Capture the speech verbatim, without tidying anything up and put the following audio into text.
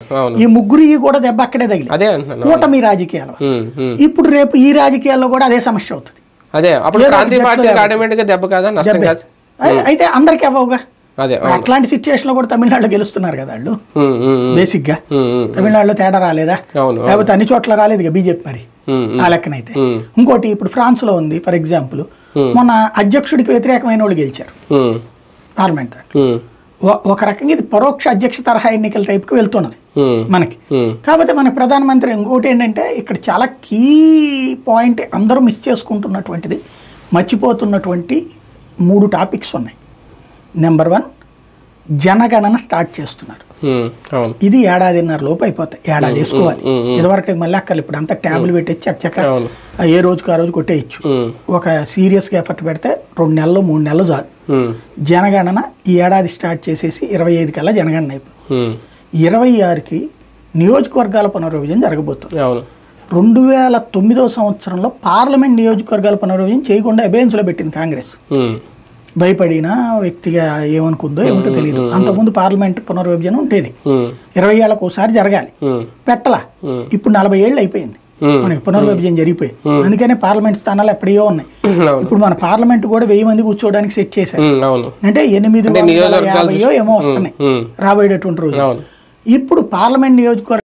ఈ ముగ్గురు కూడా దెబ్బ అక్కడే తగిలి కూటమి రాజకీయాలు. ఇప్పుడు రేపు ఈ రాజకీయాల్లో కూడా అదే సమస్య అవుతుంది. అయితే అందరికి అవ్వవుగా. అట్లాంటి సిచ్యువేషన్ లో కూడా తమిళనాడులో గెలుస్తున్నారు కదా వాళ్ళు. బేసిక్ గా తమిళనాడులో తేడా రాలేదా? లేకపోతే అన్ని చోట్ల రాలేదు ఇక బీజేపీ మరి ఆ లెక్కనైతే. ఇంకోటి ఇప్పుడు ఫ్రాన్స్ లో ఉంది ఫర్ ఎగ్జాంపుల్, మొన్న అధ్యక్షుడికి వ్యతిరేకమైన వాళ్ళు గెలిచారు పార్లమెంట్. ఒక రకంగా ఇది పరోక్ష అధ్యక్ష తరహా ఎన్నికల టైప్కి వెళ్తున్నది మనకి. కాకపోతే మన ప్రధానమంత్రి ఇంకోటి ఏంటంటే ఇక్కడ చాలా కీ పాయింట్ అందరూ మిస్ చేసుకుంటున్నటువంటిది, మర్చిపోతున్నటువంటి మూడు టాపిక్స్ ఉన్నాయి. నెంబర్ వన్, జనగణన స్టార్ట్ చేస్తున్నారు. ఇది ఏడాదిన్నర లోపు అయిపోతాయి. ఏడాది వేసుకోవాలి. ఇదివరకు మళ్ళీ అక్కలు ఇప్పుడు అంతా ట్యాబ్లు పెట్టేసి చక్క ఏ రోజుకు ఆ రోజు కొట్టేయచ్చు. ఒక సీరియస్గా ఎఫర్ట్ పెడితే రెండు నెలలు మూడు నెలలు చాలు. జనగణన ఈ ఏడాది స్టార్ట్ చేసేసి ఇరవై ఐదు కల్లా జనగణన అయిపోతుంది. ఇరవై ఆరుకి నియోజకవర్గాల పునర్విభజన జరగబోతుంది. రెండు వేల తొమ్మిదవ సంవత్సరంలో పార్లమెంట్ నియోజకవర్గాల పునర్విభజన చేయకుండా అబేన్స్లో పెట్టింది కాంగ్రెస్. భయపడిన వ్యక్తిగా ఏమనుకుందో ఏమిటో తెలియదు. అంతకుముందు పార్లమెంట్ పునర్విభజన ఉండేది, ఇరవై ఏళ్ళకు ఒకసారి జరగాలి, పెట్టలా. ఇప్పుడు నలభై ఏళ్ళు అయిపోయింది మనకి పునర్విభజన జరిగిపోయి. అందుకనే పార్లమెంట్ స్థానాలు ఎప్పుడో ఉన్నాయి. ఇప్పుడు మన పార్లమెంట్ కూడా వెయ్యి మంది కూర్చోవడానికి సెట్ చేశారు. అంటే ఎనిమిది యాభైయో ఏమో వస్తున్నాయి రాబోయేటటువంటి రోజు. ఇప్పుడు పార్లమెంట్ నియోజకవర్గం